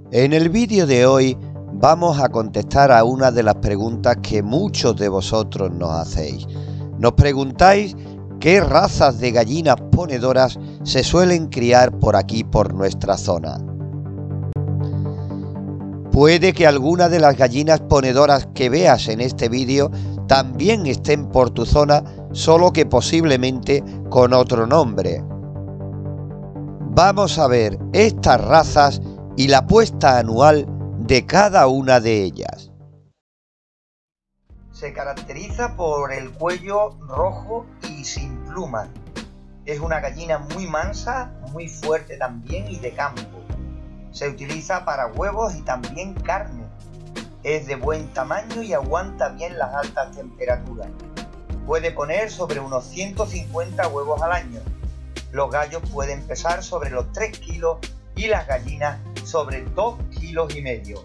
En el vídeo de hoy vamos a contestar a una de las preguntas que muchos de vosotros nos hacéis. Nos preguntáis qué razas de gallinas ponedoras se suelen criar por aquí, por nuestra zona. Puede que alguna de las gallinas ponedoras que veas en este vídeo también estén por tu zona, solo que posiblemente con otro nombre. Vamos a ver estas razas y la puesta anual de cada una de ellas. Se caracteriza por el cuello rojo y sin plumas. Es una gallina muy mansa, muy fuerte también y de campo. Se utiliza para huevos y también carne. Es de buen tamaño y aguanta bien las altas temperaturas. Puede poner sobre unos 150 huevos al año. Los gallos pueden pesar sobre los 3 kilos y las gallinas sobre 2,5 kilos.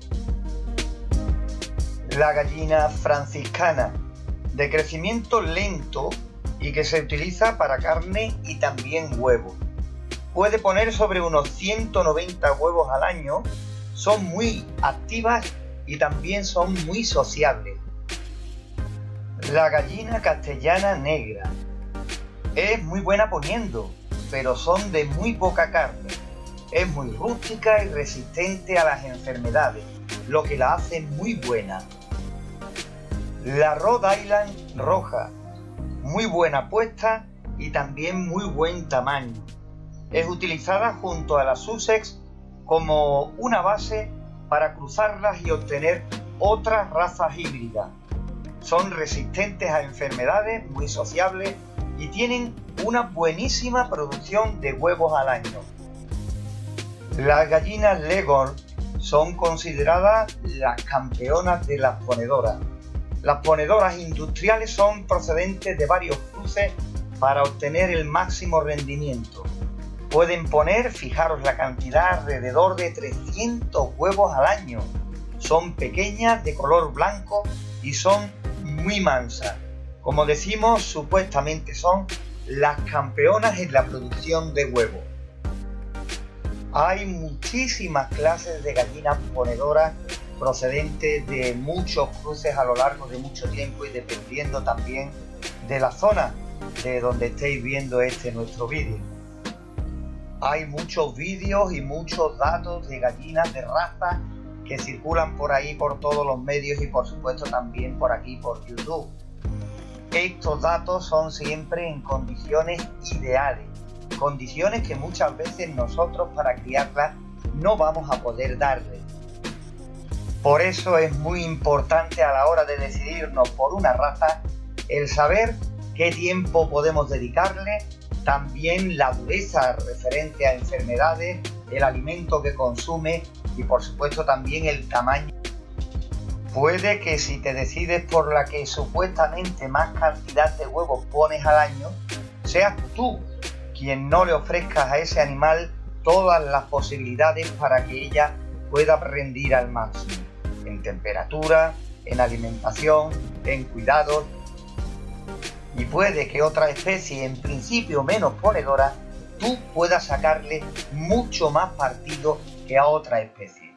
La gallina franciscana, de crecimiento lento y que se utiliza para carne y también huevos. Puede poner sobre unos 190 huevos al año, son muy activas y también son muy sociables. La gallina castellana negra, es muy buena poniendo, pero son de muy poca carne. Es muy rústica y resistente a las enfermedades, lo que la hace muy buena. La Rhode Island roja, muy buena puesta y también muy buen tamaño. Es utilizada junto a la Sussex como una base para cruzarlas y obtener otras razas híbridas. Son resistentes a enfermedades, muy sociables y tienen una buenísima producción de huevos al año. Las gallinas Leghorn son consideradas las campeonas de las ponedoras. Las ponedoras industriales son procedentes de varios cruces para obtener el máximo rendimiento. Pueden poner, fijaros la cantidad, alrededor de 300 huevos al año. Son pequeñas, de color blanco y son muy mansas. Como decimos, supuestamente son las campeonas en la producción de huevos. Hay muchísimas clases de gallinas ponedoras procedentes de muchos cruces a lo largo de mucho tiempo y dependiendo también de la zona de donde estéis viendo nuestro vídeo. Hay muchos vídeos y muchos datos de gallinas de raza que circulan por ahí por todos los medios y por supuesto también por aquí por YouTube. Estos datos son siempre en condiciones ideales, condiciones que muchas veces nosotros para criarlas no vamos a poder darle. Por eso es muy importante a la hora de decidirnos por una raza el saber qué tiempo podemos dedicarle, también la dureza referente a enfermedades, el alimento que consume y por supuesto también el tamaño. Puede que si te decides por la que supuestamente más cantidad de huevos pones al año, seas tú quien no le ofrezcas a ese animal todas las posibilidades para que ella pueda rendir al máximo, en temperatura, en alimentación, en cuidados. Y puede que otra especie, en principio menos ponedora, tú puedas sacarle mucho más partido que a otra especie.